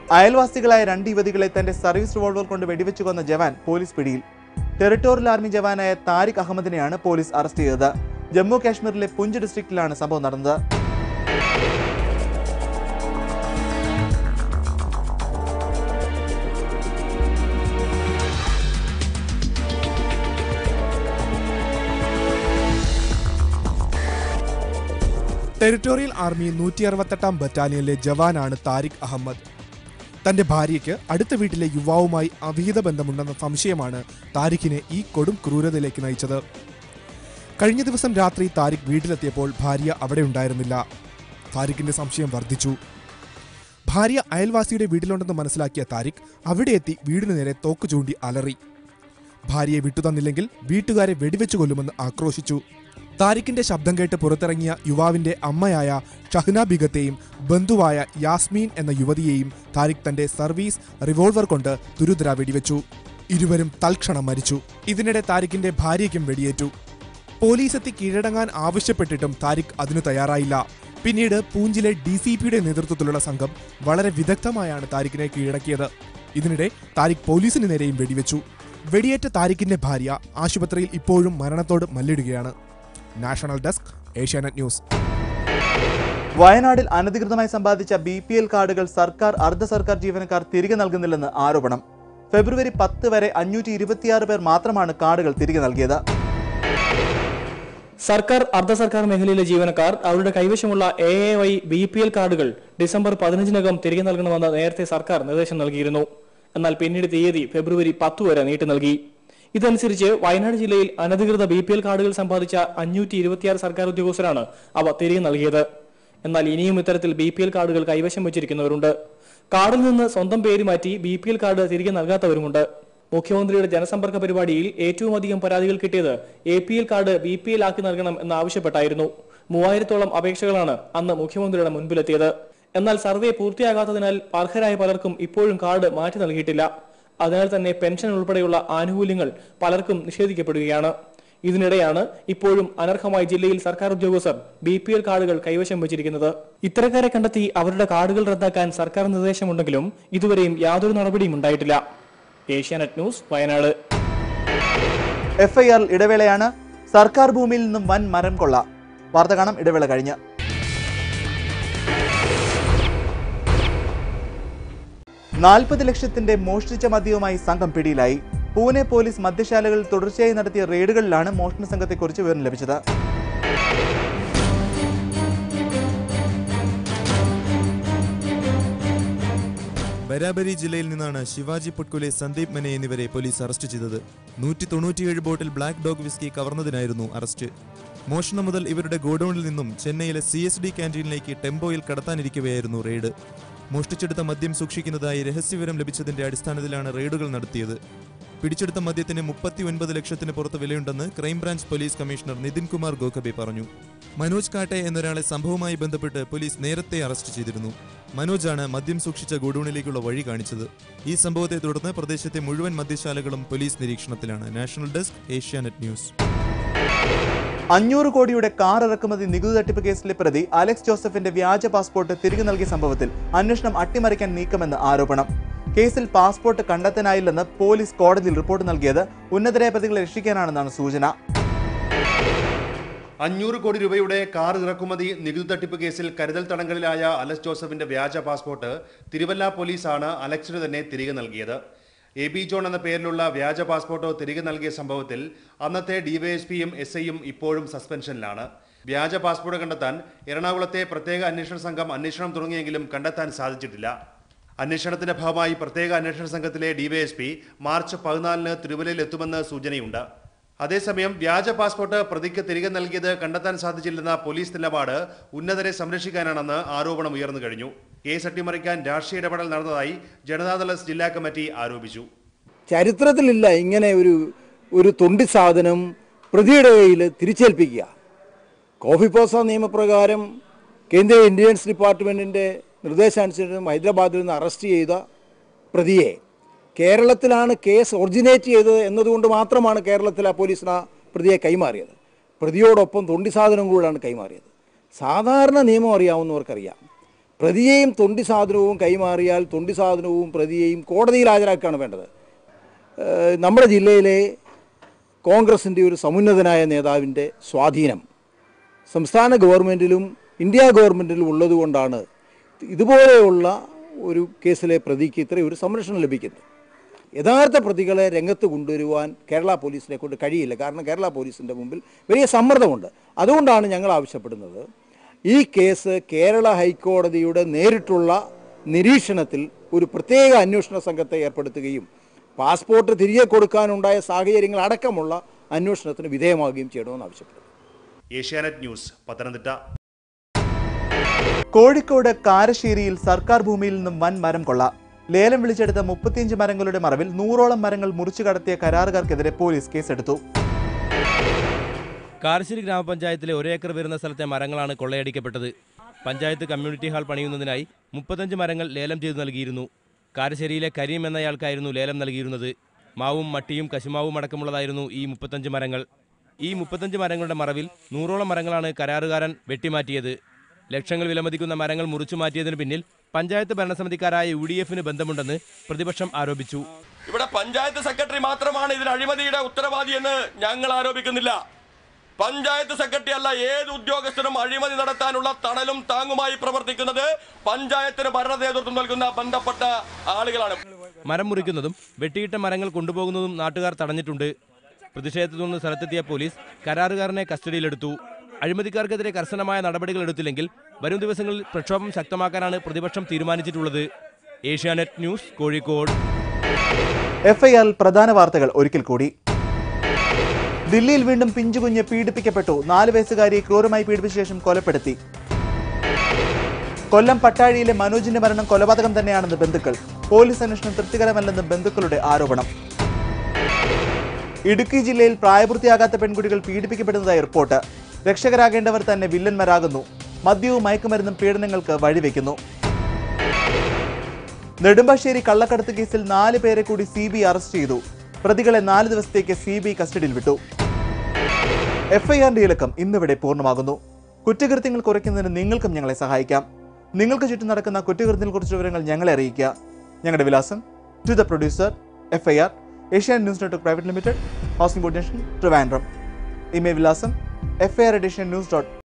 അയൽവാസികളായ 2 യുവതികളെ തന്റെ service revolver കൊണ്ട് വെടിവെച്ചു കൊന്ന ജവാൻ പോലീസ് പിടിയിൽ. ടെറിട്ടോറിയൽ ആർമി ജവാനായ താരിഖ് അഹമ്മദിനെയാണ് പോലീസ് അറസ്റ്റ് ചെയ്തത്. ജമ്മു കാശ്മീരിലെ പുഞ്ച് ഡിസ്ട്രിക്റ്റിലാണ് സംഭവം നടന്നത്. ടെറിട്ടോറിയൽ ആർമി 168-ാം ബറ്റാലിയനിലെ ജവാനാണ് താരിഖ് അഹമ്മദ്. തന്റെ ഭാര്യയ്ക്ക് അടുത്ത വീട്ടിലെ യുവാവുമായി അവിഹിത ബന്ധമുണ്ടെന്ന സംശയമാണ് താരിഖിനെ ഈ കൊടും ക്രൂരതയിലേക്ക് നയിച്ചത്. കഴിഞ്ഞ ദിവസം രാത്രി താരിഖ് വീട്ടിലെത്തിയപ്പോൾ ഭാര്യ അവിടെ ഉണ്ടായിരുന്നില്ല. താരിഖിന്റെ സംശയം വർദ്ധിച്ചു. ഭാര്യ അയൽവാസിയുടെ വീട്ടിലുണ്ടെന്ന് മനസ്സിലാക്കിയ താരിഖ് അവിടെ എത്തി വീടിനു നേരെ തോക്ക് ചൂണ്ടി അലറി. ഭാര്യയെ വിട്ടുതന്നില്ലെങ്കിൽ വീട്ടുകാരെ വെടിവെച്ചു കൊല്ലുമെന്ന് ആക്രോശിച്ചു. താരിഖിന്റെ ശബ്ദം കേട്ട് പുറത്തിറങ്ങിയ യുവാവിന്റെ അമ്മയായ ഷഹ്ന ബീഗത്തെയും ബന്ധുവായ യാസ്മീൻ എന്ന യുവതിയെയും താരിഖ് തന്റെ സർവീസ് റിവോൾവർ കൊണ്ട് തുരുതുര വെടിവെച്ചു. ഇരുവരും തൽക്ഷണം മരിച്ചു. ഇതിനിടെ താരിഖിന്റെ ഭാര്യയ്ക്കും വെടിയേറ്റു. പോലീസ് എത്തി കീഴടങ്ങാൻ ആവശ്യപ്പെട്ടിട്ടും താരിഖ് അതിനു തയ്യാറായില്ല. പിന്നീട് പൂഞ്ചിലെ DCPയുടെ നേതൃത്വത്തിലുള്ള സംഘം വളരെ വിദഗ്ധമായാണ് താരിഖിനെ കീഴടക്കിയത്. ഇതിനിടെ താരിഖ് പോലീസിന് നേരെയും വെടിവെച്ചു. വെടിയേറ്റ താരിഖിന്റെ ഭാര്യ ആശുപത്രിയിൽ ഇപ്പോഴും മരണത്തോട് മല്ലിടുകയാണ്. National desk, Asianet news. വയനാട്ടിൽ അനധികൃതമായി സമ്പാദിച്ച BPL കാർഡുകൾ സർക്കാർ അർദ്ധ സർക്കാർ ജീവനക്കാർ തിരികെ നൽകുന്നില്ലെന്ന് ആരോപണം. ഫെബ്രുവരി 10 വരെ 526 പേർ മാത്രമാണ് കാർഡുകൾ തിരികെ നൽകിയത്. സർക്കാർ അർദ്ധ സർക്കാർ മേഖലയിലെ ജീവനക്കാർ അവരുടെ കൈവശമുള്ള AAY BPL കാർഡുകൾ ഡിസംബർ 15-നകം തിരികെ നൽകണമെന്ന് നേരത്തെ സർക്കാർ നിർദ്ദേശം നൽകിയിരുന്നു. എന്നാൽ പിന്നീട് തീയതി ഫെബ്രുവരി 10 വരെ നീട്ടി നൽകി. ഇതനുസരിച്ച് വയനാട് ജില്ലയിൽ അനധികൃത BPL കാർഡുകൾ സമ്പാദിച്ച 526 സർക്കാർ ഉദ്യോഗസ്ഥരാണ് അവ തിരികെ നൽകിയത്. എന്നാൽ ഇനിയും ഇത്തരത്തിൽ BPL കാർഡുകൾ കൈവശം വെച്ചിരിക്കുന്നവരുണ്ട്. കാർഡിൽ നിന്ന് സ്വന്തം പേര് മാറ്റി BPL കാർഡ് തിരികെ നൽകാത്തവരുമുണ്ട്. മുഖ്യമന്ത്രിയുടെ ജനസമ്പർക്ക പരിപാടിയിൽ ഏറ്റവും അധികം പരാതികൾ കിട്ടിയത് APL കാർഡ് BPL ആക്കി നൽകണം എന്നാവശ്യപ്പെട്ടായിരുന്നു. 3000-ഓളം അപേക്ഷകളാണ് അന്ന് മുഖ്യമന്ത്രിയുടെ മുൻപിലെത്തിയത്. എന്നാൽ സർവേ പൂർത്തിയാകാത്തതിനാൽ അർഹരായ പലർക്കും ഇപ്പോഴും കാർഡ് മാറ്റി നൽകിയിട്ടില്ല. അതിനാൽ തന്നെ പെൻഷൻ ഉൾപ്പെടെയുള്ള ആനുകൂല്യങ്ങൾ പലർക്കും നിഷേധിക്കപ്പെടുകയാണ്. ഇതിനിടെയാണ് ഇപ്പോഴും അനർഹമായി ജില്ലയിൽ സർക്കാർ ഉദ്യോഗസ്ഥർ BPL കാർഡുകൾ കൈവശം വെച്ചിരിക്കുന്നത്. ഇത്തരക്കാരെ കണ്ടെത്തി അവരുടെ കാർഡുകൾ റദ്ദാക്കാൻ സർക്കാർ നിർദ്ദേശമുണ്ടെങ്കിലും ഇതുവരെയും യാതൊരു നടപടിയും ഉണ്ടായിട്ടില്ല. ഏഷ്യാനെറ്റ് ന്യൂസ്, വയനാട്. FIR ഇടവേളയാണ്. സർക്കാർ ഭൂമിയിൽ നിന്നും വൻ മരം കൊള്ള. വാർത്ത കാണാം ഇടവേള കഴിഞ്ഞ്. 40 ലക്ഷത്തിന്റെ മോഷ്ടിച്ച മദ്യവുമായി സംഘം പിടിയിലായി. പൂനെ പോലീസ് മദ്യശാലകളിൽ തുടർച്ചയായി നടത്തിയ റെയ്ഡുകളിലാണ് മോഷണ സംഘത്തെക്കുറിച്ച് വിവരം ലഭിച്ചത്. ബരാബരി ജില്ലയിൽ നിന്നാണ് ശിവാജി പുട്കുലെ, സന്ദീപ് മനെ എന്നിവരെ പോലീസ് അറസ്റ്റ് ചെയ്തത്. 197 ബോട്ടിൽ ബ്ലാക്ക് ഡോഗ് വിസ്കി കവർന്നതിനായിരുന്നു അറസ്റ്റ്. മോഷണം മുതൽ ഇവരുടെ ഗോഡൌണിൽ നിന്നും ചെന്നൈയിലെ CSD ക്യാന്റീനിലേക്ക് ടെമ്പോയിൽ കടത്താനിരിക്കവെയായിരുന്നു റെയ്ഡ്. മോഷ്ടിച്ചെടുത്ത മദ്യം സൂക്ഷിക്കുന്നതായി രഹസ്യവിവരം ലഭിച്ചതിന്റെ അടിസ്ഥാനത്തിലാണ് റെയ്ഡുകൾ നടത്തിയത്. പിടിച്ചെടുത്ത മദ്യത്തിന് 39 ലക്ഷത്തിന് പുറത്ത് വിലയുണ്ടെന്ന് crime branch police commissioner Nitin Kumar Gokhbe പറഞ്ഞു. മനോജ് കാട്ടെ എന്നൊരാളെ സംഭവവുമായി ബന്ധപ്പെട്ട് പോലീസ് നേരത്തെ അറസ്റ്റ് ചെയ്തിരുന്നു. മനോജാണ് മദ്യം സൂക്ഷിച്ച ഗോഡൌണിലേക്കുള്ള വഴി കാണിച്ചത്. ഈ സംഭവത്തെ തുടർന്ന് പ്രദേശത്തെ മുഴുവൻ മദ്യശാലകളും പോലീസ് നിരീക്ഷണത്തിലാണ്. National desk, Asianet news. 500 കോടിയുടെ കാർ ഇറക്കുമതി നികുതി തട്ടിപ്പ് കേസിലെ പ്രതി അലക്സ് ജോസഫിന്റെ വ്യാജ പാസ്പോർട്ട് തിരികെ നൽകിയ സംഭവത്തിൽ അന്വേഷണം അട്ടിമറിക്കാൻ നീക്കമെന്ന് ആരോപണം. കേസിൽ പാസ്പോർട്ട് കണ്ടെത്താനായില്ലെന്ന് പോലീസ് കോടതിയിൽ റിപ്പോർട്ട് നൽകിയത് ഉന്നതരായ പ്രതികളെ രക്ഷിക്കാനാണെന്നാണ് സൂചന. 500 കോടി രൂപയുടെ കാർ ഇറക്കുമതി നികുതി തട്ടിപ്പ് കേസിൽ കരുതൽ തടങ്കലിലായ അലക്സ് ജോസഫിന്റെ വ്യാജ പാസ്പോർട്ട് തിരുവല്ല പോലീസാണ് അലക്സിന് തന്നെ തിരികെ നൽകിയത്. AB ജോൺ എന്ന പേരിലുള്ള വ്യാജ പാസ്പോർട്ടോ തിരികെ നൽകിയ സംഭവത്തിൽ അന്നത്തെ DYSPയും SIയും ഇപ്പോഴും സസ്പെൻഷനിലാണ്. വ്യാജ പാസ്പോർട്ട് കണ്ടെത്താൻ എറണാകുളത്തെ പ്രത്യേക അന്വേഷണ സംഘം അന്വേഷണം തുടങ്ങിയെങ്കിലും കണ്ടെത്താൻ സാധിച്ചിട്ടില്ല. അന്വേഷണത്തിന്റെ ഭാഗമായി പ്രത്യേക അന്വേഷണ സംഘത്തിലെ DYSP മാർച്ച് 14-ന് തിരുവല്ലയിൽ എത്തുമെന്ന് സൂചനയുണ്ട്. അതേസമയം വ്യാജ പാസ്പോർട്ട് പ്രതിക്ക് തിരികെ നൽകിയത് കണ്ടെത്താൻ സാധിച്ചില്ലെന്ന പോലീസ് നിലപാട് ഉന്നതരെ സംരക്ഷിക്കാനാണെന്ന് ആരോപണം ഉയർന്നു കഴിഞ്ഞു. കേസ് അട്ടിമറിക്കാൻ രാഷ്ട്രീയ ഇടപെടൽ നടന്നതായി ജനതാദൾ ജില്ലാ കമ്മിറ്റി ആരോപിച്ചു. ചരിത്രത്തിലില്ല ഇങ്ങനെ ഒരു തൊണ്ടി സാധനം പ്രതിയുടെ കയ്യിൽ തിരിച്ചേൽപ്പിക്കുക. കോഫി പോസ നിയമപ്രകാരം കേന്ദ്ര ഇന്റലിജൻസ് ഡിപ്പാർട്ട്മെൻറ്റിൻ്റെ നിർദ്ദേശാനുസരിച്ച് ഹൈദരാബാദിൽ നിന്ന് അറസ്റ്റ് ചെയ്ത പ്രതിയെ കേരളത്തിലാണ് കേസ് ഒറിജിനേറ്റ് ചെയ്തത് എന്നതുകൊണ്ട് മാത്രമാണ് കേരളത്തിൽ ആ പോലീസിന് ആ പ്രതിയെ കൈമാറിയത്. പ്രതിയോടൊപ്പം തൊണ്ടി സാധനം കൂടാണ് കൈമാറിയത്. സാധാരണ നിയമം അറിയാവുന്നവർക്കറിയാം, പ്രതിയെയും തൊണ്ടി സാധനവും കൈമാറിയാൽ തൊണ്ടി സാധനവും പ്രതിയെയും കോടതിയിൽ ഹാജരാക്കുകയാണ് വേണ്ടത്. നമ്മുടെ ജില്ലയിലെ കോൺഗ്രസിൻ്റെ ഒരു സമുന്നതനായ നേതാവിൻ്റെ സ്വാധീനം സംസ്ഥാന ഗവൺമെൻറ്റിലും ഇന്ത്യ ഗവൺമെൻറ്റിലും ഉള്ളതുകൊണ്ടാണ് ഇതുപോലെയുള്ള ഒരു കേസിലെ പ്രതിക്ക് ഇത്രയും ഒരു സംരക്ഷണം ലഭിക്കുന്നത്. യഥാർത്ഥ പ്രതികളെ രംഗത്ത് കൊണ്ടുവരുവാൻ കേരള പോലീസിനെ കൊണ്ട് കഴിയില്ല. കാരണം കേരള പോലീസിൻ്റെ മുമ്പിൽ വലിയ സമ്മർദ്ദമുണ്ട്. അതുകൊണ്ടാണ് ഞങ്ങൾ ആവശ്യപ്പെടുന്നത് ഈ കേസ് കേരള ഹൈക്കോടതിയുടെ നേരിട്ടുള്ള നിരീക്ഷണത്തിൽ ഒരു പ്രത്യേക അന്വേഷണ സംഘത്തെ ഏർപ്പെടുത്തുകയും പാസ്പോർട്ട് തിരികെ കൊടുക്കാനുണ്ടായ സാഹചര്യങ്ങൾ അടക്കമുള്ള അന്വേഷണത്തിന് വിധേയമാവുകയും ചെയ്യണമെന്ന് ആവശ്യപ്പെടുന്നു. ഏഷ്യാനെറ്റ് ന്യൂസ്, പത്തനംതിട്ട. കോഴിക്കോട് കാരശ്ശേരിയിൽ സർക്കാർ ഭൂമിയിൽ നിന്നും വൻ മരം കൊള്ള. ലേലം വിളിച്ചെടുത്ത 35 മരങ്ങളുടെ മറവിൽ 100ഓളം മരങ്ങൾ മുറിച്ചു കടത്തിയ കരാറുകാർക്കെതിരെ പോലീസ് കേസെടുത്തു. കാരശ്ശേരി ഗ്രാമപഞ്ചായത്തിലെ 1 ഏക്കർ വരുന്ന സ്ഥലത്തെ മരങ്ങളാണ് കൊള്ളയടിക്കപ്പെട്ടത്. പഞ്ചായത്ത് കമ്മ്യൂണിറ്റി ഹാൾ പണിയുന്നതിനായി 35 മരങ്ങൾ ലേലം ചെയ്തു നൽകിയിരുന്നു. കാരശ്ശേരിയിലെ കരീം എന്നയാൾക്കായിരുന്നു ലേലം നൽകിയിരുന്നത്. മാവും മട്ടിയും കശുമാവും അടക്കമുള്ളതായിരുന്നു ഈ 35 മരങ്ങൾ. ഈ 35 മരങ്ങളുടെ മറവിൽ 100ഓളം മരങ്ങളാണ് കരാറുകാരൻ വെട്ടിമാറ്റിയത്. ലക്ഷങ്ങൾ വിലമതിക്കുന്ന മരങ്ങൾ മുറിച്ചു മാറ്റിയതിനു പിന്നിൽ പഞ്ചായത്ത് ഭരണസമിതിക്കാരായ UDF-ന് ബന്ധമുണ്ടെന്ന് പ്രതിപക്ഷം ആരോപിച്ചു. ഇവിടെ പഞ്ചായത്ത് സെക്രട്ടറി മാത്രമാണ് ഇതിന് അഴിമതിയുടെ ഉത്തരവാദിയെന്ന് ഞങ്ങൾ ആരോപിക്കുന്നില്ല. പഞ്ചായത്ത് സെക്രട്ടറി അല്ല, ഏത് ഉദ്യോഗസ്ഥനും അഴിമതി നടത്താനുള്ള തണലും താങ്ങുമായി പ്രവർത്തിക്കുന്നത് പഞ്ചായത്തിന് ഭരണ നേതൃത്വം നൽകുന്ന ബന്ധപ്പെട്ട ആളുകളാണ്. മരം മുറിക്കുന്നതും വെട്ടിയിട്ട മരങ്ങൾ കൊണ്ടുപോകുന്നതും നാട്ടുകാർ തടഞ്ഞിട്ടുണ്ട്. പ്രതിഷേധത്തിൽ നിന്ന് സ്ഥലത്തെത്തിയ പോലീസ് കരാറുകാരനെ കസ്റ്റഡിയിലെടുത്തു. അഴിമതിക്കാർക്കെതിരെ കർശനമായ നടപടികൾ എടുത്തില്ലെങ്കിൽ വരും ദിവസങ്ങളിൽ പ്രക്ഷോഭം ശക്തമാക്കാനാണ് പ്രതിപക്ഷം തീരുമാനിച്ചിട്ടുള്ളത്. ഏഷ്യാനെറ്റ് ന്യൂസ്, കോഴിക്കോട്. FIR പ്രധാന വാർത്തകൾ ഒരിക്കൽ കൂടി. ദില്ലിയിൽ വീണ്ടും പിഞ്ചുകുഞ്ഞ് പീഡിപ്പിക്കപ്പെട്ടു. 4 വയസ്സുകാരിയെ ക്രൂരമായി പീഡിപ്പിച്ച ശേഷം കൊലപ്പെടുത്തി. കൊല്ലം പട്ടാഴിയിലെ മനോജിന്റെ മരണം കൊലപാതകം തന്നെയാണെന്ന് ബന്ധുക്കൾ. പോലീസ് അന്വേഷണം തൃപ്തികരമല്ലെന്ന് ബന്ധുക്കളുടെ ആരോപണം. ഇടുക്കി ജില്ലയിൽ പ്രായപൂർത്തിയാകാത്ത പെൺകുട്ടികൾ പീഡിപ്പിക്കപ്പെടുന്നതായി റിപ്പോർട്ട്. രക്ഷകരാകേണ്ടവർ തന്നെ വില്ലന്മാരാകുന്നു. മദ്യവും മയക്കുമരുന്നും പീഡനങ്ങൾക്ക് വഴിവെക്കുന്നു. നെടുമ്പാശ്ശേരി കള്ളക്കടത്ത് കേസിൽ 4 പേരെ കൂടി CBI അറസ്റ്റ് ചെയ്തു. പ്രതികളെ 4 ദിവസത്തേക്ക് CBI കസ്റ്റഡിയിൽ വിട്ടു. FIR-ന്റെ ഇലക്കം ഇന്നിവിടെ പൂർണ്ണമാകുന്നു. കുറ്റകൃത്യങ്ങൾ കുറയ്ക്കുന്നതിന് നിങ്ങൾക്കും ഞങ്ങളെ സഹായിക്കാം. നിങ്ങൾക്ക് ചുറ്റും നടക്കുന്ന കുറ്റകൃത്യങ്ങളെക്കുറിച്ചുള്ള വിവരങ്ങൾ ഞങ്ങളെ അറിയിക്കുക. ഞങ്ങളുടെ വിലാസം: to the producer, FIR, Asianet news network private limited, housing board junction, Trivandrum. Email വിലാസം: FIR@asiannews.com.